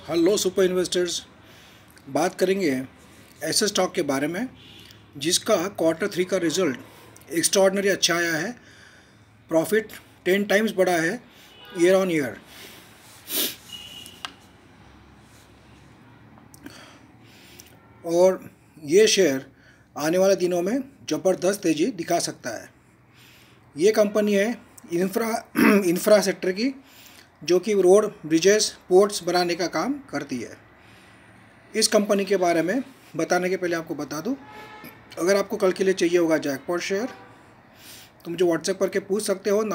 Hello super investors. बात करेंगे ऐसे स्टॉक के बारे में जिसका Q3 का रिजल्ट एक्स्ट्राऑर्डिनरी अच्छा आया है। प्रॉफिट 10 टाइम्स बढ़ा है ईयर ऑन ईयर। और ये शेयर आने वाले दिनों में ज़बरदस्त तेज़ी दिखा सकता है। ये कंपनी है इंफ्रा सेक्टर की, जो कि रोड, ब्रिजेस, पोर्ट्स बनाने का काम करती है। इस कंपनी के बारे में बताने के पहले आपको बता दूं, अगर आपको कल के लिए चाहिए होगा जैकपॉट शेयर तो मुझे व्हाट्सएप करके पूछ सकते हो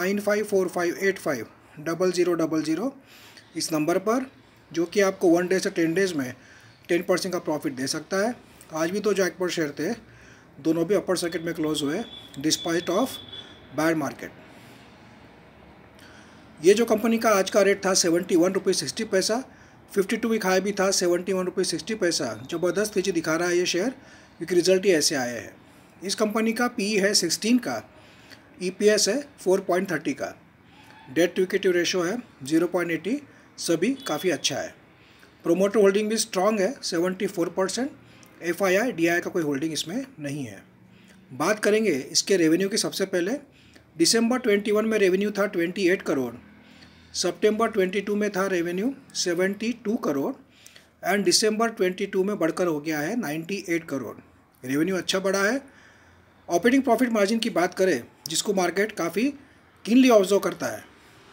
9545850000 इस नंबर पर, जो कि आपको 1 डे से 10 डेज़ में 10% का प्रॉफिट दे सकता है। आज भी तो जैकपॉट शेयर थे, दोनों भी अपर सर्किट में क्लोज हुए डिस्पाइट ऑफ बैड मार्केट। ये जो कंपनी का आज का रेट था 71 रुपये 60 पैसा, 52 वीक हाई भी था 71 रुपये 60 पैसा। ज़बरदस्त तेजी दिखा रहा है ये शेयर, क्योंकि रिजल्ट ही ऐसे आए हैं। इस कंपनी का पी है 16 का, EPS है 4.30 का, डेट टू इक्विटी रेशो है 0.80, सभी काफ़ी अच्छा है। प्रोमोटर होल्डिंग भी स्ट्रांग है 74%। FII DI का कोई होल्डिंग इसमें नहीं है। बात करेंगे इसके रेवेन्यू की। सबसे पहले दिसंबर 21 में रेवेन्यू था 28 करोड़, सितंबर 22 में था रेवेन्यू 72 करोड़ एंड दिसंबर 22 में बढ़कर हो गया है 98 करोड़। रेवेन्यू अच्छा बढ़ा है। ऑपरेटिंग प्रॉफिट मार्जिन की बात करें, जिसको मार्केट काफ़ी कीनली ऑब्जर्व करता है,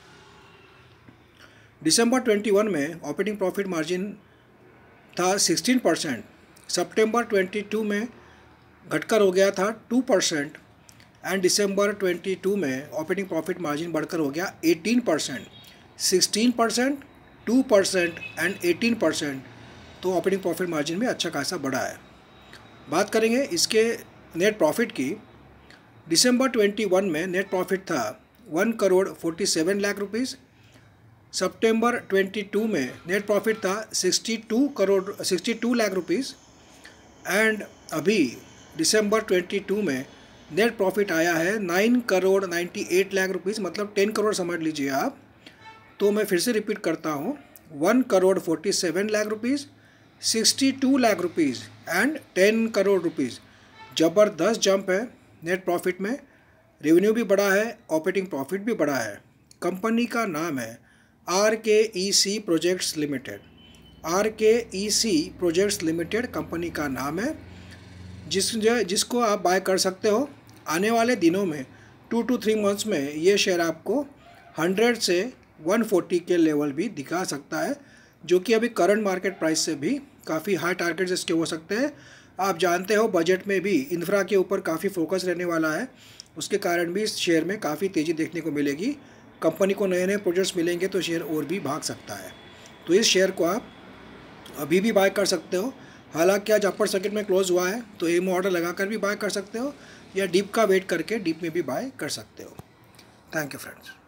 दिसंबर 21 में ऑपरेटिंग प्रॉफिट मार्जिन था 16%, सितंबर 22 में घटकर हो गया था 2% एंड दिसंबर 22 में ऑपरेटिंग प्रॉफिट मार्जिन बढ़कर हो गया 18%। 16%, 2% एंड 18%, तो ऑपरेटिंग प्रॉफिट मार्जिन में अच्छा खासा बढ़ा है। बात करेंगे इसके नेट प्रॉफिट की। दिसंबर 21 में नेट प्रॉफिट था 1 करोड़ 47 लाख रुपीज़, सितंबर 22 में नेट प्रॉफिट था 62 लाख रुपीज़ एंड अभी दिसंबर 22 में नेट प्रॉफिट आया है 9 करोड़ 98 लाख रुपीज़, मतलब 10 करोड़ समझ लीजिए आप। तो मैं फिर से रिपीट करता हूँ, 1 crore 47 lakh rupees, 62 lakh rupees and 10 crore rupees. ज़बरदस्त जंप है नेट प्रॉफिट में। रेवेन्यू भी बढ़ा है, ऑपरेटिंग प्रॉफिट भी बढ़ा है। कंपनी का नाम है RKEC projects limited. RKEC projects limited company का नाम है, जिसको आप बाय कर सकते हो। आने वाले दिनों में 2 to 3 मंथ्स में ये शेयर आपको 100 से 140 के लेवल भी दिखा सकता है, जो कि अभी करंट मार्केट प्राइस से भी काफ़ी हाई टारगेट्स इसके हो सकते हैं। आप जानते हो बजट में भी इंफ्रा के ऊपर काफ़ी फोकस रहने वाला है, उसके कारण भी इस शेयर में काफ़ी तेज़ी देखने को मिलेगी। कंपनी को नए नए प्रोजेक्ट्स मिलेंगे तो शेयर और भी भाग सकता है। तो इस शेयर को आप अभी भी बाय कर सकते हो। हालांकि आज अपर सर्किट में क्लोज हुआ है, तो एम ऑर्डर लगाकर भी बाय कर सकते हो या डीप का वेट करके डीप में भी बाय कर सकते हो। Thank you friends.